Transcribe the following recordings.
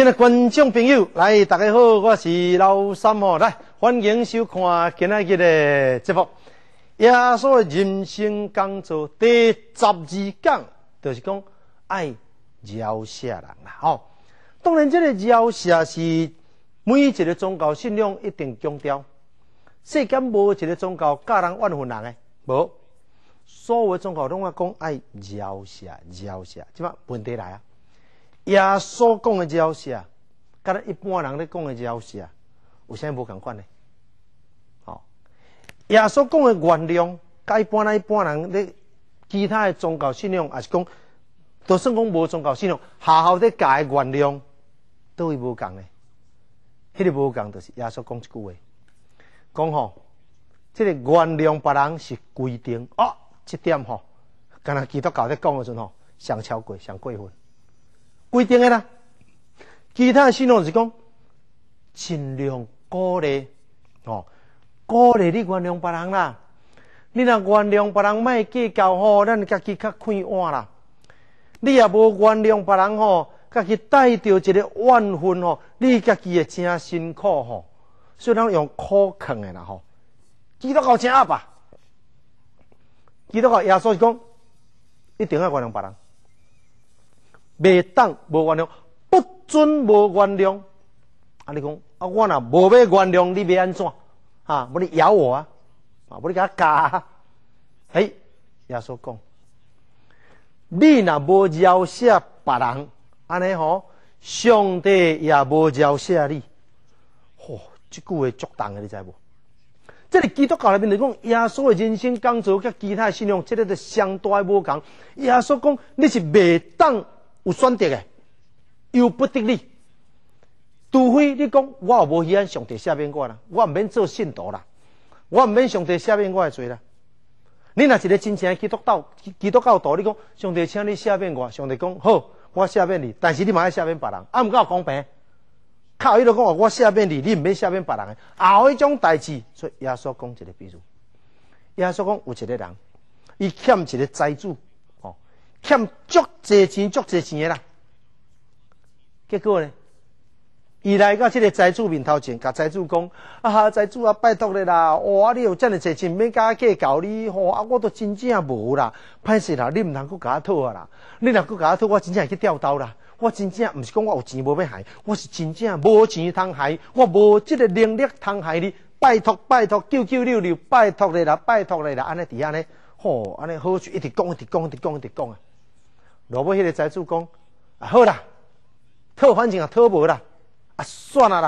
亲爱的观众朋友，来，大家好，我是老三哦，来，欢迎收看今仔日的节目。耶稣的人生讲座第12讲，就是讲爱饶赦人啦，吼。当然，这个饶赦是每一个宗教信仰一定强调。世间无一个宗教教人怨恨人的，无。所有的宗教拢爱讲爱饶赦，饶赦，即摆问题来啊。耶稣讲的饶赦，甲咱一般人咧讲的饶赦，有啥无共款呢？好，耶稣讲的原谅，甲一般人咧其他的宗教信仰，也是讲，就算讲无宗教信仰，好好咧教的原谅，都会无共呢。迄个无共，就是耶稣讲一句话，讲吼，这个原谅别人是规定哦，这点吼，敢若基督教咧讲的时阵吼，上超过，上过分。规定的啦，其他的信仰是讲尽量鼓励，鼓励你原谅别人啦。你若原谅别人，莫计较吼，咱家己较快活啦。你也无原谅别人吼，家己带着一个怨恨吼，你家己会真辛苦吼。所以咱用苦劝的啦吼。基督教真压吧？基督教耶稣是讲，一定要原谅别人。袂当无原谅，不准无原谅。啊，你讲啊，我若无要原谅，你要安怎？啊，无你咬我啊，无你甲我教啊。耶稣讲，你若无饶赦别人，安尼吼，上帝也无饶赦你。吼，这句话足重的，你知无？这个基督教里面就讲，耶稣的人生讲座甲其他信仰，这个就相大的无共。耶稣讲，你是袂当有选择的，由不得你。除非你讲我有无喜上帝赦免我啦，我唔免做信徒啦，我唔免上帝赦免我的罪啦。你若是一个真正的基督教徒，你讲上帝请你赦免我，上帝讲好，我赦免你，但是你嘛要赦免别人，啊唔够公平。靠伊就讲我赦免你，你唔免赦免别人的，后迄种代志，所以耶稣讲一个比喻，耶稣讲有一个人，伊欠一个财主。欠足济钱的啦，结果呢，伊来到这个财主面头前，甲财主讲：啊，财主啊，拜托你啦，哇，你有这么济钱，免甲我计较你，吼啊，我都真正无啦，歹势啦，你唔通佮我讨啊啦，你若佮我讨，我真正会去吊刀啦，我真正唔是讲我有钱无要害，我是真正无钱通害，我无这个能力通害你，拜托，996，拜托你啦，安尼伫安尼，吼，安尼好处一直讲啊。落尾迄个财主讲：啊，好啦，讨反正也讨无啦，啊，算啦，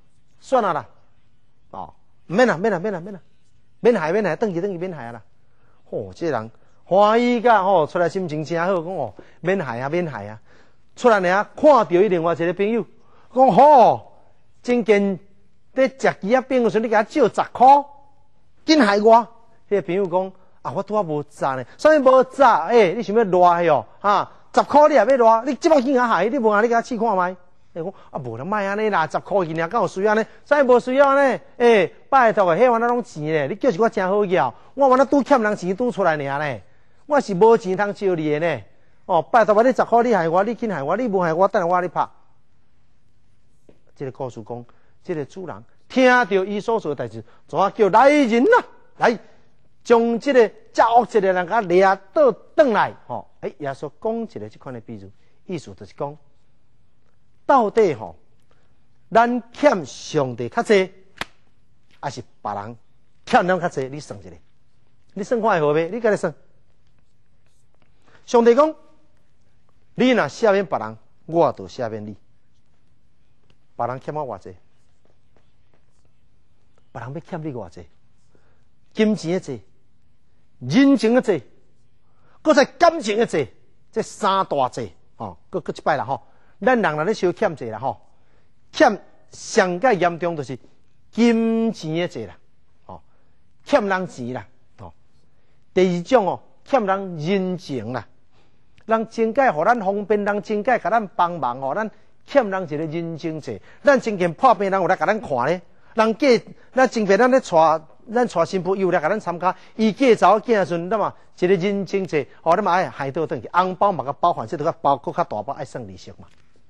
哦，免啦，免害，转去免害啦。吼，这人欢喜甲吼，出来心情真好，讲哦，免害啊。出来呢，看到伊另外一个朋友，讲吼，真见在食鸡仔饼的时候，你给他借10块，紧害我。迄个朋友讲。啊，我拄啊无诈呢，啥物无诈？你想要赖哦？哈，10块你也要赖？你即摆去甲害，你无啊？你甲试看卖？讲啊，无啦，卖安尼啦，10块银尔，敢有需要呢？啥物无需要呢？拜托诶，迄玩那种钱咧，你叫一我真好要，我玩那拄欠人钱拄出来尔呢，我是无钱通借你诶呢。哦，拜托我你10块你害我，你紧害我，你无害我，等下我你拍。这个故事讲，这个主人听到伊所做诶代志，怎啊叫来人啊？来！将这个诈恶这个人甲掠倒转来，耶稣讲一个这款的比喻，意思就是讲，到底咱欠上帝较济，还是别人欠咱较济？你算一下，你算看会好未？你家己算。上帝讲，你若赦免别人，我就赦免你。别人欠我偌济？别人要欠你偌济？金钱的济？人情的债，搁再感情的债，这三大债，搁一摆啦吼。咱人咧小欠债啦吼，欠上界严重就是金钱的债啦，欠人钱啦，第二种欠人人情啦，人真介互咱方便，人真介甲咱帮忙咱欠人一个人情债，咱真见破病人有来甲咱看咧，人计咱真便咱咧咱带新妇又来甲咱参加，伊嫁走囝孙，那么一个人情债，咱嘛爱害倒转去，红包嘛个包含，这都个包搁较大包，爱算利息嘛。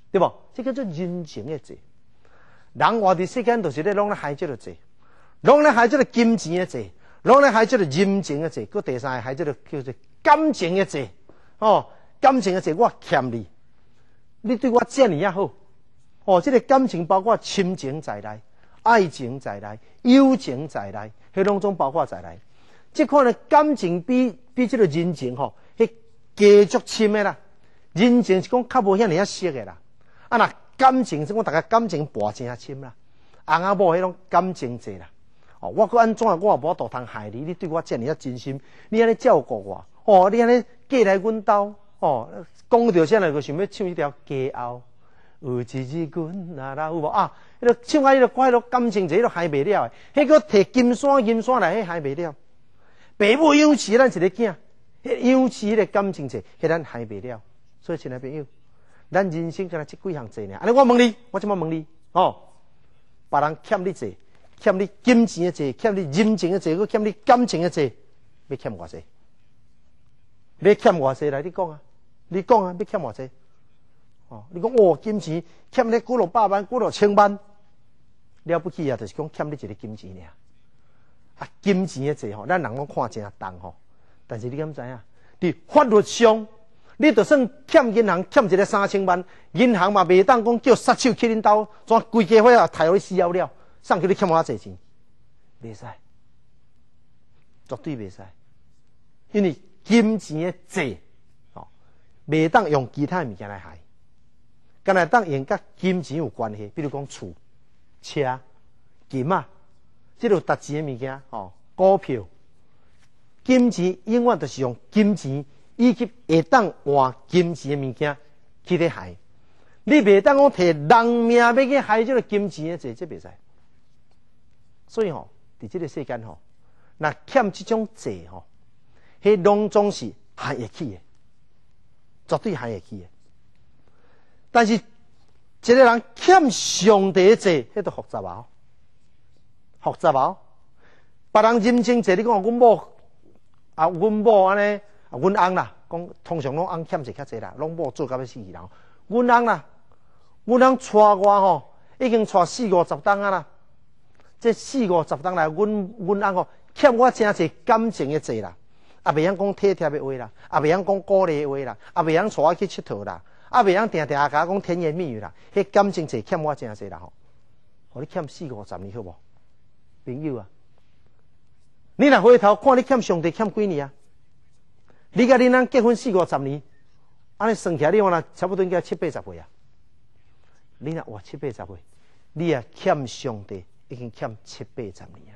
对不？这叫做人情的债。人活伫世间，就是咧拢咧害这个债，拢咧害这个金钱的债，拢咧害这个人情的债，佮第三个害这个叫做感情的债。哦，感情的债我欠你，你对我这样好。哦，这个感情包括亲情在内、爱情在内、友情在内，迄拢总包括在内。这款的感情比这个人情迄加足深的啦。人情是讲较无遐尔熟的啦。啊，那感情是讲大家感情跋真深啦。翁仔某迄种感情债啦。哦，我佮安怎，我也无度通害你，你对我这样真心，你安尼照顾我，哦，你安尼嫁来阮兜，哦，讲到啥来就想要唱一条歌后。有一日阮那老有无啊？迄个唱啊，迄个歌，迄个感情债，迄个还袂了诶。迄个摕金山来，迄还袂了。爸母养饲咱一个囝，迄养饲迄个感情债，迄咱还袂了。所以，亲爱朋友，咱人生敢若这几项债呢？安尼，我问你，我即么问你哦？别人欠你债，欠你金钱的债，欠你人情的债，佮欠你感情的债，要欠偌济？要欠偌济来？你讲啊？你讲啊？要欠偌济？哦，你讲哦，金钱欠你几落百万、几落千万，了不起啊！就是讲欠你一个金钱尔。啊，金钱的债咱人拢看真重但是你敢知影？伫法律上，你就算欠银行欠一个3000万，银行嘛袂当讲叫杀手去恁兜，怎规家伙啊抬互你死了，送叫你欠我济钱，袂使，绝对袂使，因为金钱的债，袂当用其他物件来害。敢若当用甲金钱有关系，比如讲厝、车、金啊，即落值钱的物件，股票、金钱永远都是用金钱以及会当换金钱的物件去咧害。你袂当讲摕人命要去害即个金钱的债，这袂使。所以伫即个世间若欠即种债迄拢总是害会起的，绝对害会起的。但是，一个人欠上帝的债，迄都复杂啊！复杂啊！别人人情债，你讲阮某啊，阮某安尼啊，阮翁啦，讲通常拢翁欠债较济啦，拢某做到要死去人。阮翁啦，阮翁娶我已经娶40-50档啊啦。这40-50档来，阮翁欠我真济感情的债啦，也袂晓讲体贴的话啦，也袂晓讲鼓励的话啦，也袂晓带我去佚佗啦。啊，袂晓定甲我讲甜言蜜语啦，迄感情债欠我真济啦你欠40-50年好无？朋友啊，你若回头看你欠上帝欠几年啊？你甲恁翁结婚40-50年，安尼算起来，你看啦，差不多应该70-80岁啊。你若活70-80岁，你也欠上帝已经欠70-80年啊。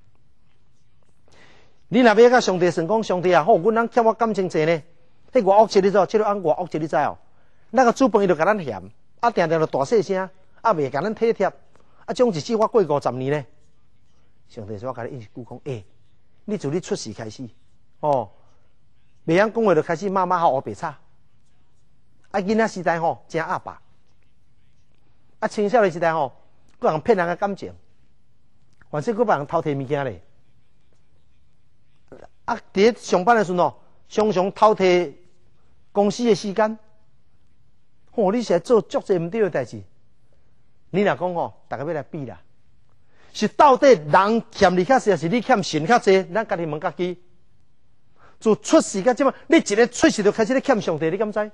你若要甲上帝算讲，上帝啊，好，阮翁欠我感情债呢，迄外恶节你知道？即个翁外恶节你知哦？那个煮饭伊就甲咱嫌，啊，定定就大细声，啊，袂甲咱体贴，啊，种日子我过50年呢。上帝说：“我甲你一句讲，你自你出世开始，袂晓讲话就开始骂好白吵，啊，囡仔时代真阿爸，啊，青少年时代各人骗人的感情，凡是各别人偷摕物件咧，啊，伫上班的时候常常偷摕公司的时间。”你是来做足侪毋对的代志，你若讲大家要来比啦，是到底人欠你较济，还是你欠神较济？咱家己问家己。自出世到即摆，你一个出世就开始咧欠上帝，你敢知？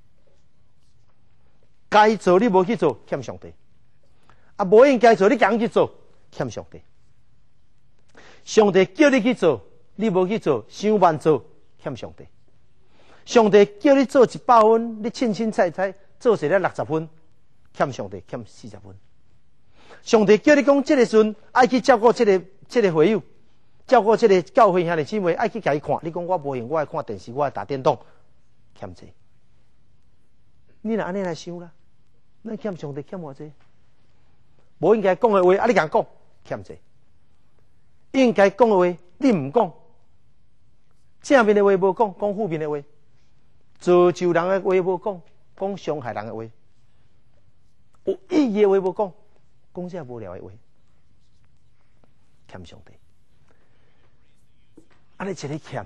该做你无去做，欠上帝；啊，无应该做你硬去做，欠上帝。上帝叫你去做，你无去做，想慢做，欠上帝。上帝叫你做100分，你凊凊彩彩。做成了60分，欠上帝欠40分。上帝叫你讲这个时爱去照顾这个会友，照顾这个教会兄弟姊妹，爱去甲伊看。你讲我无闲，我爱看电视，我爱打电动，欠债。你若安尼来想啦，咱欠上帝欠偌济？无应该讲的话，你甲讲欠债；应该讲的话，你唔讲，正面的话无讲，讲负面的话，造就人的话无讲。讲伤害人的话，有意义的话无讲，讲些无聊的话，欠上帝。安尼一个欠，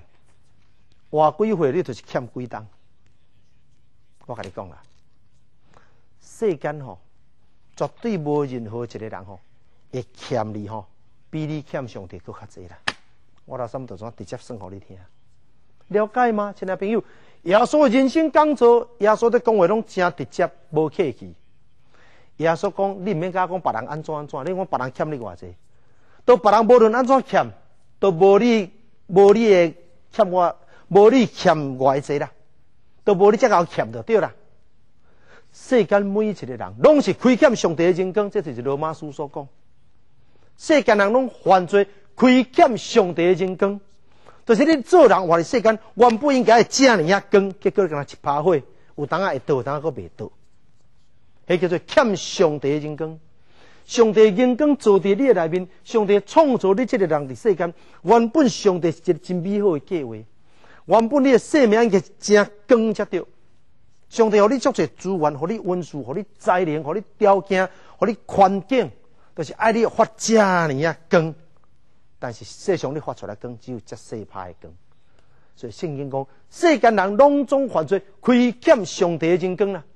活几岁你就是欠几档。我甲你讲啦世间绝对无任何一个人会欠你比你欠上帝更较济啦。我老三就怎直接算给你听，了解吗，亲爱朋友？耶稣人生讲座，耶稣在讲话拢真直接，无客气。耶稣讲，你唔免甲我讲别人安怎，你讲别人欠你偌济，都别人无论安怎欠，都无你的欠我，无你欠我的济啦，都无你这个欠就对啦。世间每一个人拢是亏欠上帝的人工，这就是罗马书所讲。世间人拢犯罪，亏欠上帝的人工，就是你做人活伫世间，原本应该正尔啊光，结果跟他一拍火，有当会倒，有当佫袂倒，迄叫做欠上帝的人工。上帝的人工做伫你的内面，上帝创造你这个人伫世间，原本上帝是一个真美好的计划，原本你的生命应该真光才对。上帝予你足侪资源，予你温素，予你才能，予你条件，予你环境，就是爱你发这尔啊光。但是世上你发出来光，只有这细拍的光。所以圣经讲，世间人拢总犯罪，亏欠上帝的人光啦。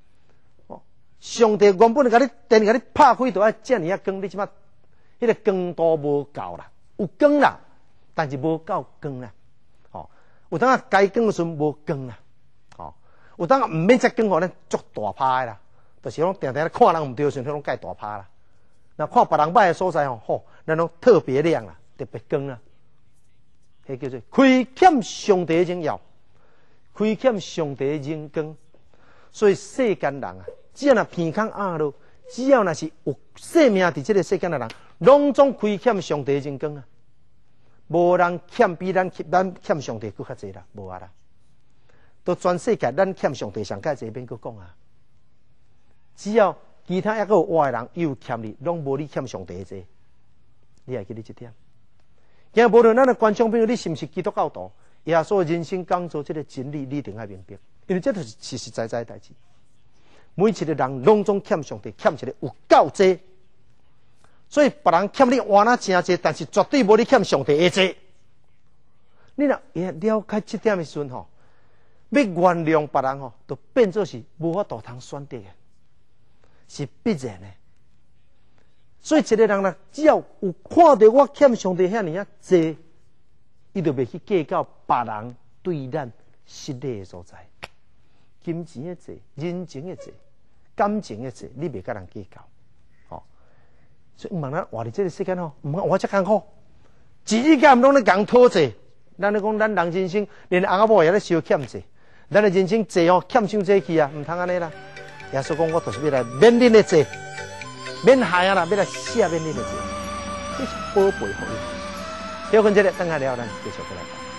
上帝原本甲你电甲你拍开，就爱这尔啊光，你即马迄个光度无够啦，有光啦，但是无够光啦。有当啊该光的时阵无光啦。有当唔免再光，咱足大拍啦，就是讲定定看人唔对的时阵，拢介大拍啦。那看别人歹的所在咱拢特别亮啦，特别光啦。迄叫做亏欠上帝的荣耀，亏欠上帝的荣光。所以世间人啊，只要那鼻孔压落，只要那是有生命伫这个世间的人，拢总亏欠上帝的荣光啊。无人欠比咱欠上帝更较济啦，无啊啦。都全世界，咱欠上帝上介济，免佫讲啊。只要其他抑个有活的人又欠你，拢无你欠上帝济。你会记得这点？今日无论咱的观众朋友，你是毋是基督教徒？耶稣人生讲做这个真理，你一定要明白，因为这就是实实在在的代志。每一个人拢总欠上帝，欠一个有够济。所以别人欠你换那真济，但是绝对无你欠上帝的济。你若了解这点的时阵要原谅别人就变做是无法度通选择的，是必然的。所以一个人呢，只要有看到我欠上帝遐尔啊济，伊就袂去计较别人对咱失礼的所在，金钱的济、人情的济、感情的济，你袂甲人计较。所以唔通咱活伫这个世间唔通活遮艰苦，自己家拢咧讲讨债。咱咧讲咱人人生连翁仔某也咧收欠债。咱的人生债欠上债去啊，唔通安尼啦。耶稣讲，我就是要来免恁的债，免害啊啦，要来赦免恁的债，这是宝贝福音。小分这个等下了，咱继续过来讲。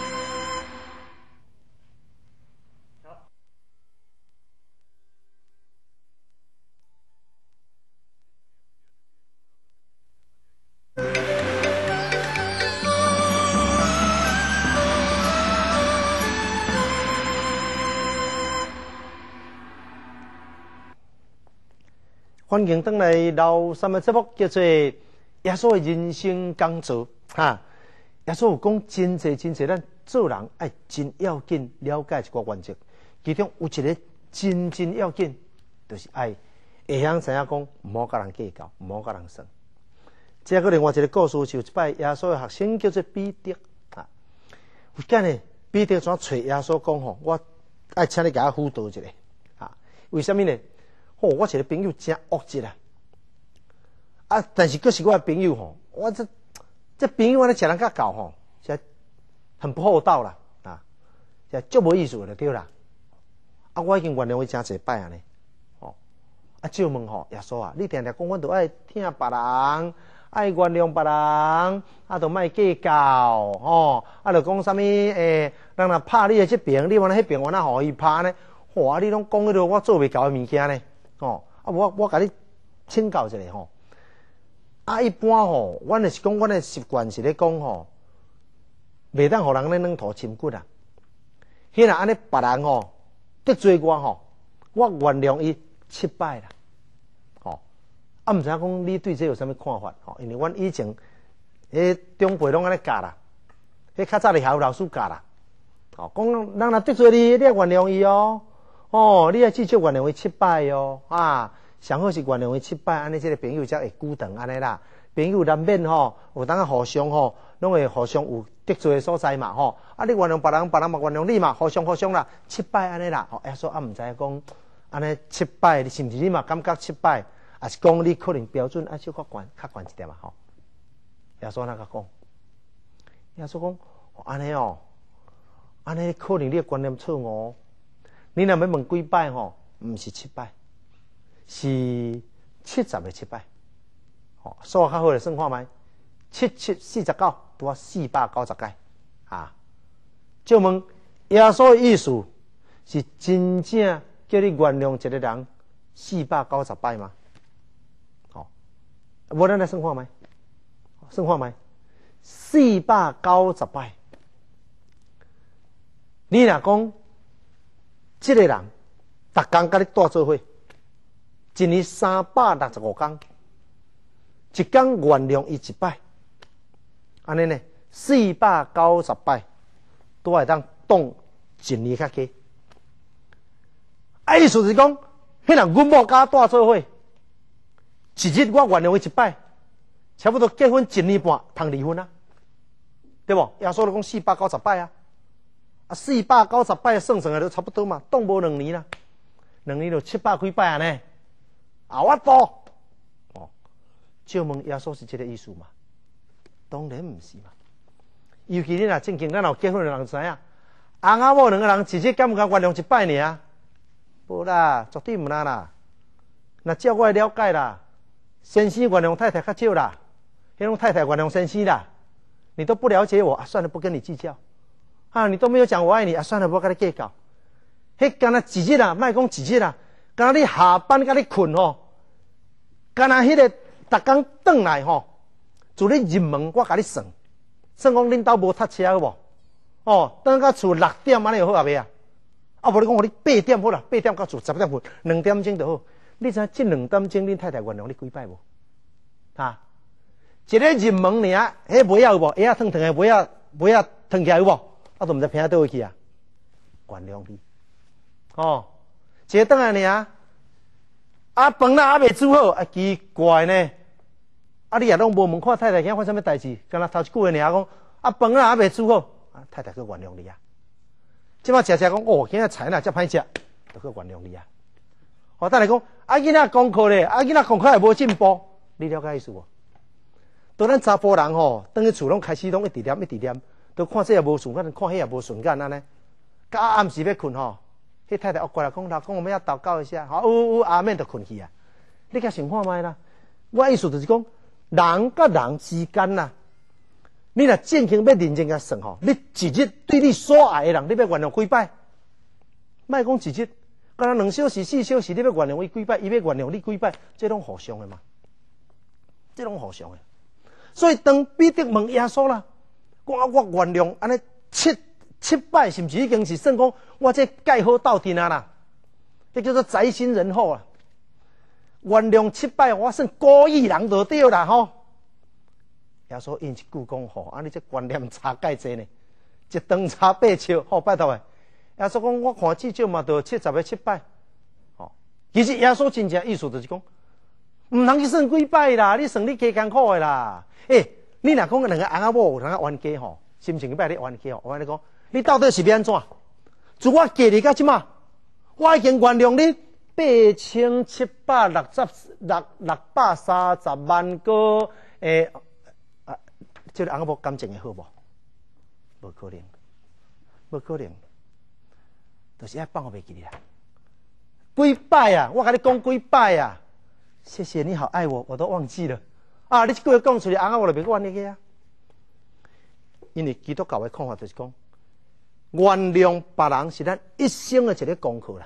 欢迎登来老三的节目，叫做耶稣的人生讲座哈。耶稣有讲真济，咱做人爱真要紧了解一个原则，其中有一个真要紧，就是爱会晓知影讲，唔好甲人计较，唔好甲人算。这个另外一个故事，就一摆耶稣的学生叫做彼得啊。有间呢，彼得怎找耶稣讲我爱请你甲我辅导一下啊？为什么呢？我一个朋友真恶质啊！但是佫是我的朋友我这朋友安尼食人较厚实在很不厚道啦啊！实在足无意思就对啦。啊，我已经原谅伊真侪摆安尼啊，就问耶稣啊，你定定讲，阮着爱听别人，爱原谅别人，啊，着莫计较啊，着讲啥物人若拍你的这边，你往那迄边，我哪互伊拍呢？啊，你拢讲迄落我做袂到的物件呢？我甲你请教一下啊，一般阮就是讲，阮的习惯是咧讲袂当互人咧软土深骨啊。迄若安尼别人得罪我我原谅伊7摆啦。啊，毋知影讲你对这有啥物看法因为阮以前中辈拢安尼教啦，较早哩还有老师教啦。讲人若得罪你，你要原谅伊哦，你要至少原谅为7摆哦，啊，上好是原谅为7摆，安尼这个朋友才会久长安尼啦。朋友难免吼，有当互相吼，拢会互相有得罪的所在嘛吼。啊，你原谅别人，别人嘛原谅你嘛，互相啦，7摆安尼啦。吼，耶稣啊，唔知讲安尼7摆，是毋是你嘛感觉7摆，还是讲你可能标准啊小较悬一点嘛吼？耶稣那个讲，耶稣讲安尼哦，安尼可能你的观念错误。你若要问几摆吼，毋是7摆，是70个7摆。哦，数学较好的算看觅，7749拄啊490届啊。就问耶稣的意思是真正叫你原谅一个人490摆吗？哦，无咱来算看觅，算看觅490摆。你若讲这个人逐工甲你带做伙，一年365天。一天原谅伊1摆，安尼呢490摆都会当当一年较加。意思是讲，迄人阮某甲我带做伙，一日我原谅伊1摆，差不多结婚1年半通离婚啊，对无？耶稣就讲490摆啊，490摆算算都差不多嘛，当无2年啦，2年就700几摆啊呢，啊我多。就问耶稣是这个意思嘛？当然唔是嘛。尤其你若正经，咱有结婚的人知影，翁仔某2个人一日敢有甲原谅1摆尔？无啦，绝对唔啦。那照我了解啦，先生原谅太太较少啦，迄种太太原谅先生啦。你都不了解我啊，算了，不跟你计较。啊，你都没有讲我爱你啊，算了，不跟你计较。迄干那一日啊，莫讲一日啊，干那你下班甲你困吼，干那迄个。逐工转来吼，自你入门，我甲你算讲恁兜无塞车好无？哦，等到厝6点安尼就好啊未啊？啊，无你讲互你8点好啦，8点到厝10点半，2点钟就好。你知影这2点钟恁太太原谅你几摆无？啊，一个入门尔，迄尾仔有无？鞋仔烫烫的尾仔烫起来有无？啊，都毋知平倒位去啊？原谅你。哦，一个转来尔，啊，饭啦还未煮好，啊，奇怪呢。啊！你也拢无问看太太今发生咩代志，干那头一句话尔讲，啊饭啊还未煮好，啊太太去原谅你啊。即摆食讲，哦，今仔菜哪遮歹食，就去原谅你啊。哦，等来讲，啊囡仔功课咧，啊囡仔功课也无进步，你了解意思无？当咱查甫人吼，等去厝拢开始拢一直念，都看这也无顺眼，看迄也无顺眼安尼。到暗时要困吼，迄太太过来讲，老公我们要祷告一下，好，有阿妹就困去啊。你甲想看觅啦，我意思就是讲。人甲人之间呐，你若正经要认真甲算吼，你一日对你所爱的人，你要原谅几摆？莫讲一日，干那2小时、4小时，你要原谅伊几摆？伊要原谅你几摆？这拢互相的嘛，这拢互相的。所以当彼得问耶稣啦，我原谅安尼七摆，是毋是已经是算讲我这盖好斗阵啊啦？这叫做宅心仁厚啊。原谅7摆，我算故意人就对啦吼。耶稣因一句讲吼，啊你这观念差介济呢？一顿差8笑，吼拜托诶。耶稣讲我看至少嘛就70个7摆，吼。其实耶稣真正意思就是讲，唔通去算几摆啦，你算你加艰苦诶啦。你若讲2个翁仔某有通冤家吼，心情摆你冤家吼，我跟你讲，你到底是要安怎？自我嫁你到即马，我已经原谅你。8760万个这个翁仔某感情会好无？无可能，无可能，就是爱放我袂记你啦。几摆啊？我跟你讲几摆啊？谢谢你好爱我，我都忘记了。啊，你这句话讲出来，翁仔某就袂怨你个啊。因为基督教的看法就是讲，原谅别人是咱一生的一个功课啦。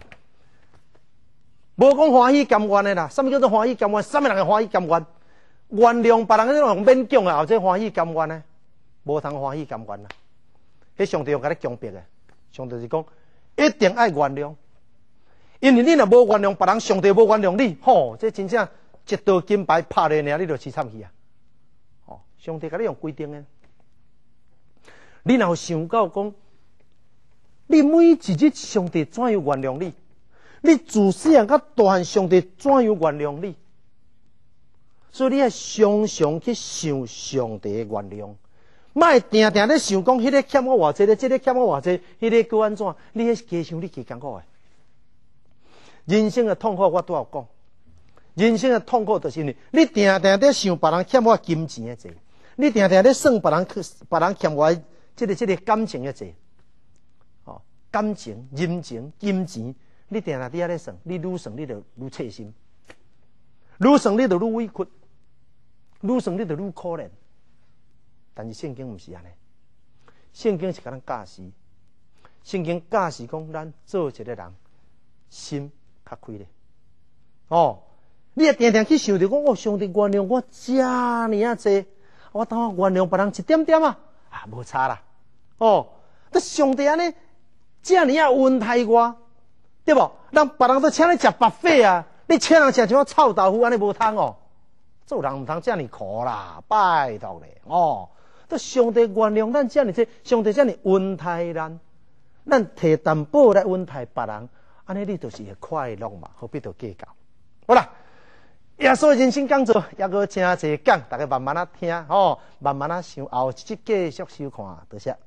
无讲欢喜甘愿的啦，什么叫做欢喜甘愿？什么人会欢喜甘愿？原谅别人迄种勉强的，后者欢喜甘愿呢？无通欢喜甘愿啦。迄上帝有甲你强迫的，上帝是讲一定爱原谅，因为你若无原谅别人，上帝无原谅你，吼，这真正一道金牌拍落尔，你就凄惨去啊！哦，上帝甲你用规定的，你若有想到讲， 你每一日上帝怎样原谅你？你自细到大汉，上帝怎样原谅你？所以你要常常去想上帝的原谅，莫定定咧想讲，迄个欠我偌济咧，这个欠我偌济，迄个叫安怎？你迄加想，你加艰苦诶。人生的痛苦，我都要讲。人生的痛苦，就是因为你定定咧想别人欠我金钱的债，你定定咧算别人欠我这个感情的债，哦，感情、人情、金钱，你定定伫遐咧算，你愈算你就愈切心，愈算你就愈委屈，愈算你就愈可怜。但是圣经毋是安尼，圣经是甲咱教示，圣经教示讲咱做一个人心较开咧，哦。你也定定去想着讲，哦，上帝原谅我遮尔啊济，我当我原谅别人一点点啊，无差啦。哦，这上帝安尼遮尔啊恩待我，对无？人别人都请你食白费啊，你请人食像臭豆腐安尼无通哦。做人毋通遮尔苦啦，拜托咧。哦，这上帝原谅咱遮尔济，上帝遮尔恩待咱，咱摕担保来恩待别人，安尼你就是会快乐嘛，何必着计较？好啦。耶稣的人生讲座也个真侪讲，大家慢慢啊听，哦，慢慢啊想，后一集继续收看，多谢。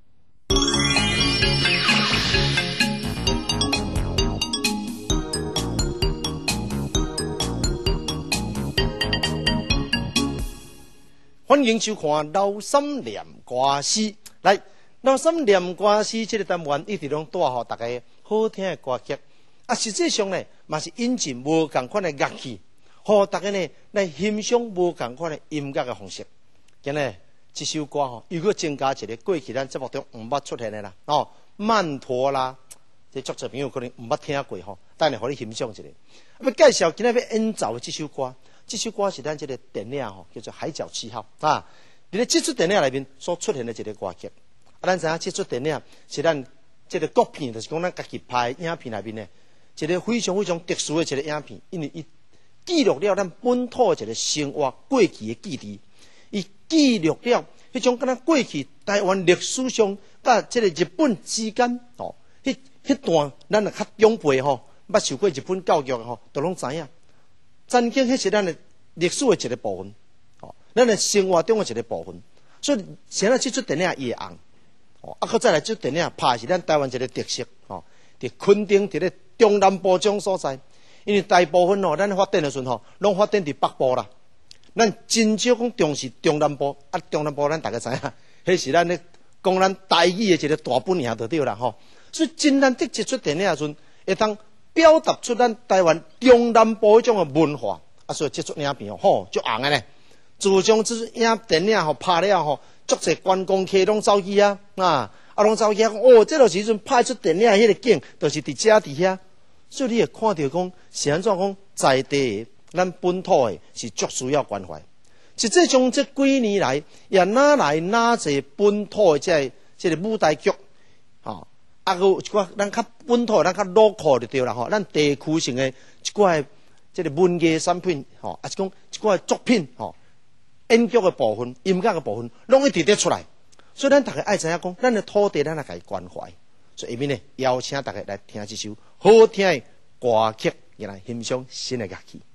欢迎收看《老三念歌诗》。来，《老三念歌诗》这个单元一直拢带予大家好听的歌曲，啊，实际上呢，嘛是引进无同款的乐器。互大家呢来欣赏无同款的音乐的方式。今日这首歌吼，又搁增加一个过去咱节目中毋捌出现的啦，哦，曼陀啦，这足侪朋友可能毋捌听过吼，等下互你欣赏一下。要介绍今日要演奏的这首歌，这首歌是咱这个电影吼，叫做《海角七号》啊。伫咧这出电影里面所出现的一个歌曲，啊，咱知影这出电影是咱这个国片，就是讲咱家己拍的影片里面呢，一个非常非常特殊的一个影片，因为伊记录了咱本土的一个生活过去的记忆，伊记录了迄种敢若过去台湾历史上甲这个日本之间哦，迄段咱也较长辈吼，捌受过日本教育吼，都拢知影。曾经迄是咱的历史的一个部分，哦，咱的生活中的一个部分。所以现在这出电影伊会红，哦，啊，搁再来这出电影拍是咱台湾一个特色，哦，伫垦丁伫咧中南部种所在。因为大部分咱发展的时候拢发展伫北部啦，咱真少讲重视中南部，啊，中南部咱大家知影，迄是咱咧讲咱台语的一个大本营就对啦吼。所以真难得一出电影的时阵，会当表达出咱台湾中南部迄种的文化，啊，所以这出影片吼，足红的呢。自从这电影吼拍了吼，足侪观光客拢走去啊，拢走去讲哦，这个时阵拍出电影迄个景，就是伫遮伫遐。所以你会看到讲是安怎讲在地咱本土的是足需要关怀。实际上这几年来也哪来哪侪本土的这个舞台剧，吼，啊个一寡咱较本土咱较 local 就对啦吼，咱地区性的一寡这个文艺产品，吼，啊是讲一寡作品，吼，演剧的部分、音乐的部分，拢一直在出来。所以咱大家爱知影讲，咱的土地咱也该关怀。所以下面呢，邀请大家来听这首好听的歌曲，也来欣赏新的乐器。